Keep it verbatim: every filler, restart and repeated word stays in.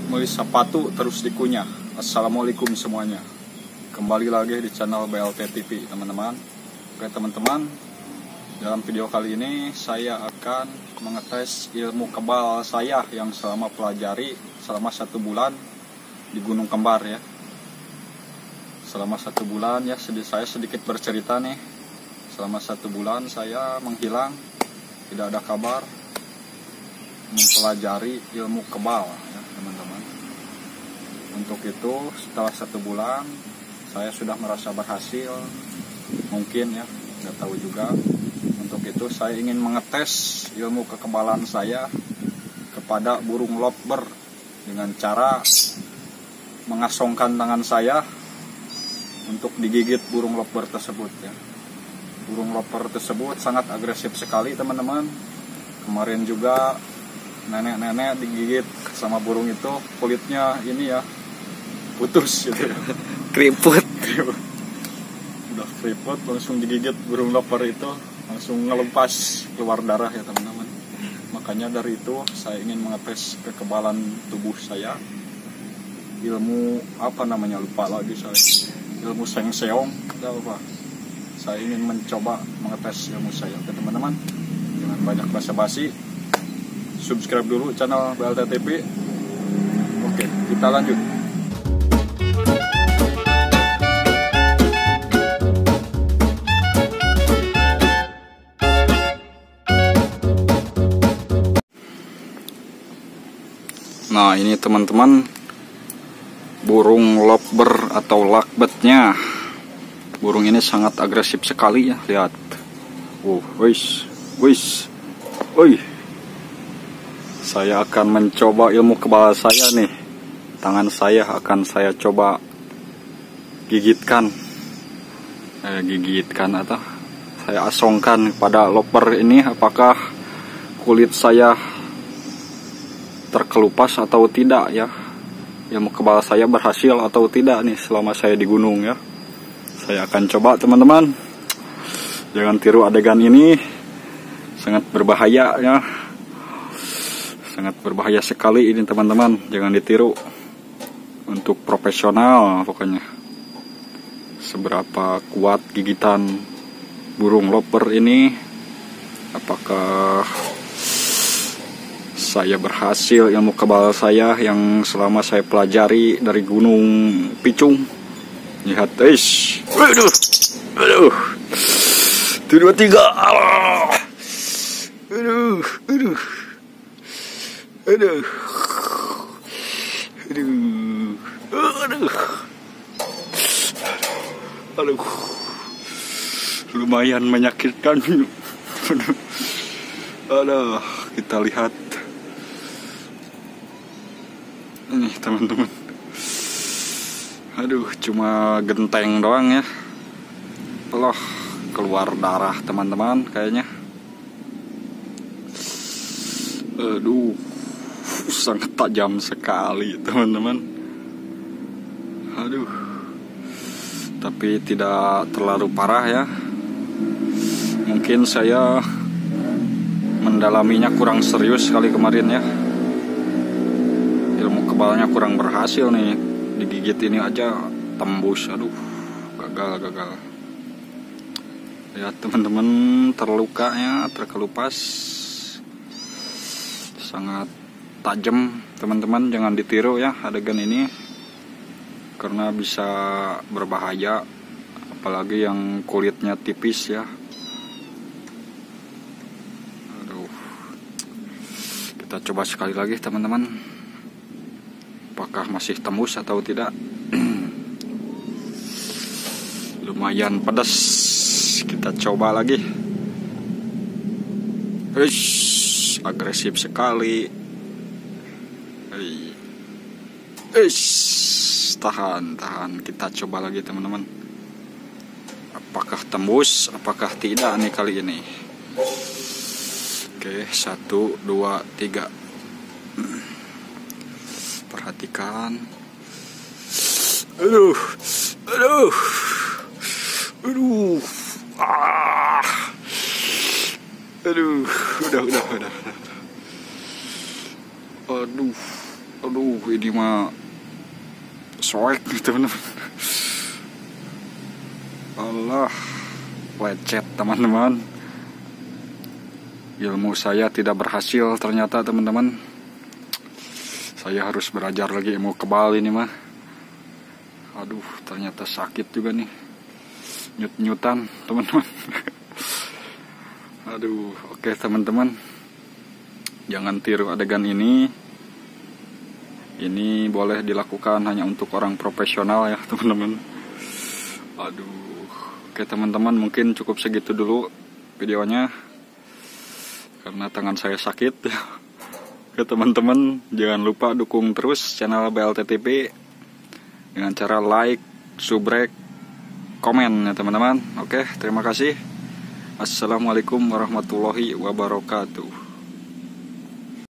beli sepatu terus dikunyah. Assalamualaikum semuanya. Kembali lagi di channel B L T T V teman-teman. Oke teman-teman, dalam video kali ini saya akan mengetes ilmu kebal saya yang selama pelajari selama satu bulan di Gunung Kembar ya. Selama satu bulan ya, saya sedikit bercerita nih. Selama satu bulan saya menghilang, tidak ada kabar, mempelajari ilmu kebal ya teman-teman. Untuk itu setelah satu bulan saya sudah merasa berhasil, mungkin ya, nggak tahu juga. Untuk itu saya ingin mengetes ilmu kekebalan saya kepada burung lovebird dengan cara mengasongkan tangan saya untuk digigit burung lovebird tersebut ya. Burung lovebird tersebut sangat agresif sekali teman-teman. Kemarin juga nenek-nenek digigit sama burung itu, kulitnya ini ya putus gitu ya. Keriput. Udah keriput langsung digigit burung lovebird itu, langsung ngelempas keluar darah ya teman-teman. Makanya dari itu saya ingin mengetes kekebalan tubuh saya. Ilmu apa namanya, lupa lagi saya. Ilmu Seng Seong atau apa. Saya ingin mencoba mengetes ilmu saya. Oke teman-teman, jangan banyak basa-basi. Subscribe dulu channel B L T T V. Oke, kita lanjut. Nah ini teman-teman, burung lovebird atau lovebird-nya. Burung ini sangat agresif sekali ya, lihat. Oh, wis, wis, oi. Saya akan mencoba ilmu kebal saya nih. Tangan saya akan saya coba gigitkan, eh, gigitkan atau saya asongkan pada lovebird ini. Apakah kulit saya terkelupas atau tidak ya? Ilmu kebal saya berhasil atau tidak nih selama saya di gunung ya. Saya akan coba teman-teman. Jangan tiru adegan ini, sangat berbahaya ya. Sangat berbahaya sekali ini teman-teman, jangan ditiru. Untuk profesional pokoknya. Seberapa kuat gigitan burung lovebird ini? Apakah saya berhasil ilmu kebal saya yang selama saya pelajari dari Gunung Picung? Lihat, ish, aduh, aduh, dua tiga, alah, aduh, aduh, aduh, aduh, aduh, aduh, lumayan menyakitkan. Aduh, kita lihat. Ini teman-teman, aduh cuma genteng doang ya. Loh, keluar darah teman-teman kayaknya. Aduh, sangat tajam sekali teman-teman. Aduh, tapi tidak terlalu parah ya. Mungkin saya mendalaminya kurang serius kali kemarin ya. Ilmu kebalnya kurang berhasil nih. Digigit ini aja tembus. Aduh, gagal gagal. Lihat teman-teman, terluka ya, terkelupas. Sangat tajam teman-teman, jangan ditiru ya adegan ini, karena bisa berbahaya, apalagi yang kulitnya tipis ya. Aduh, kita coba sekali lagi teman-teman. Apakah masih tembus atau tidak? Lumayan pedas. Kita coba lagi. Eish, agresif sekali. Eish, tahan, tahan. Kita coba lagi teman-teman. Apakah tembus? Apakah tidak nih kali ini? Oke, satu, dua, tiga. Perhatikan. Aduh, aduh, aduh, ah, aduh, udah, udah, udah, udah. Aduh, Aduh, ini mah soek teman-teman. Allah, lecet teman-teman. Ilmu saya tidak berhasil ternyata teman-teman. Saya harus belajar lagi ilmu kebal ini mah. Aduh, ternyata sakit juga nih. Nyut-nyutan teman-teman. Aduh, oke teman-teman. Jangan tiru adegan ini. Ini boleh dilakukan hanya untuk orang profesional ya teman-teman. Aduh, oke teman-teman, mungkin cukup segitu dulu videonya. Karena tangan saya sakit ya. Oke teman-teman, jangan lupa dukung terus channel B L T T V dengan cara like, subrek, komen ya teman-teman. Oke, terima kasih. Assalamualaikum warahmatullahi wabarakatuh.